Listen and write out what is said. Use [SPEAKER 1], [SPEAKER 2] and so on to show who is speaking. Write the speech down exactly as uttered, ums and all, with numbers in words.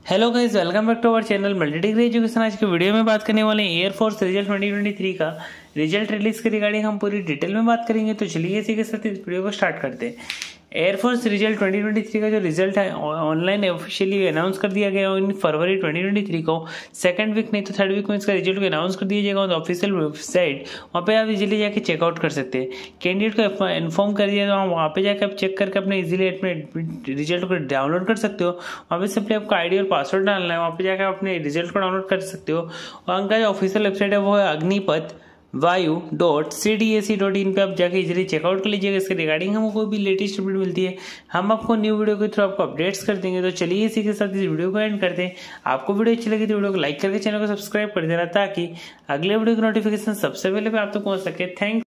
[SPEAKER 1] Hello guys, welcome back to our channel multi degree education. आज की video में बात करने वाले हैं air force result twenty twenty three का रिजल्ट रिलीज के रिगार्डिंग हम पूरी डिटेल में बात करेंगे। तो चलिए इसी के साथ इस वीडियो को स्टार्ट करते हैं। Air force result twenty twenty three का जो रिजल्ट है ऑनलाइन ऑफिशियली अनाउंस कर दिया गया in February twenty twenty three को। सेकंड वीक नहीं तो थर्ड वीक में इसका रिजल्ट को अनाउंस कर दिया जाएगा ऑन ऑफिशियल वेबसाइट। वहाँ पे आप इजीली जाके चेकआउट कर सकते हैं। कैंडिडेट को इन्फॉर्म कर दिया तो वहाँ पे जाकर आप चेक करके अपने इजीली अपने रिजल्ट को डाउनलोड कर सकते हो। वहाँ पे सिंपली आपका आईडी और पासवर्ड डालना है, वहाँ पे जाकर अपने रिजल्ट को डाउनलोड कर सकते हो। और उनका जो ऑफिशियल वेबसाइट है वो है Agnipath Vayu dot C D A C dot in पे आप जाके इजीली चेकआउट कर लीजिएगा। इसके रिगार्डिंग हमको कोई भी लेटेस्ट अपडेट मिलती है हम आपको न्यू वीडियो के थ्रू आपको अपडेट्स कर देंगे। तो चलिए इसी के साथ इस वीडियो को एंड करते हैं। आपको वीडियो अच्छी लगी तो वीडियो को लाइक करके चैनल को सब्सक्राइब कर देना ताकि अगले वीडियो की नोटिफिकेशन सबसे पहले आप तक पहुंच सके। थैंक